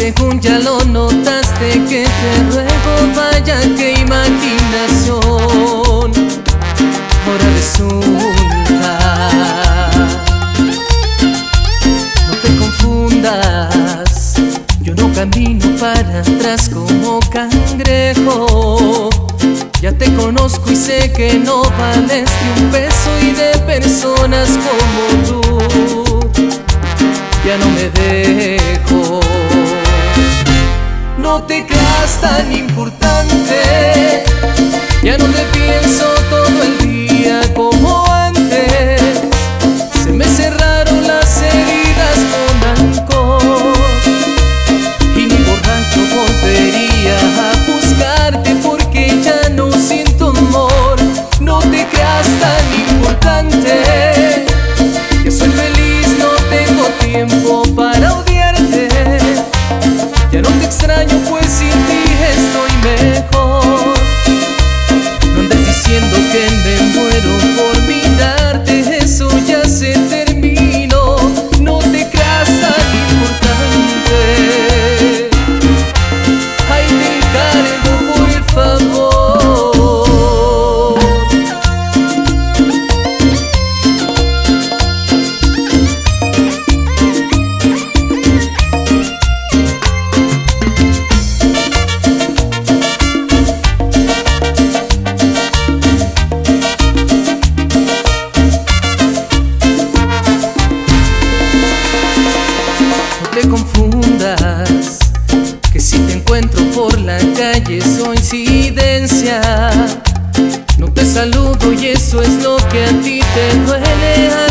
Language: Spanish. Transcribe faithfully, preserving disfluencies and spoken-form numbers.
según ya lo notaste, que te ruego, vaya qué imaginación. Ahora resulta, no te confundas, yo no camino para atrás como cangrejo. Ya te conozco y sé que no vales ni un peso, y de personas como tú ya no me dejo. No te creas tan importante, ya no te pienso todo el día como antes. Se me cerraron las heridas con alcohol, y ni borracho volvería a buscarte, porque ya no siento amor. No te creas tan importante, que soy feliz, no tengo tiempo para odiarte. Ya no te extraño, pues sin ti estoy mejor. No andes diciendo que me muero por mirarte, eso ya se terminó. No te creas tan importante, ay, te encargo por favor. No te confundas, que si te encuentro por la calle es coincidencia. No te saludo y eso es lo que a ti te duele.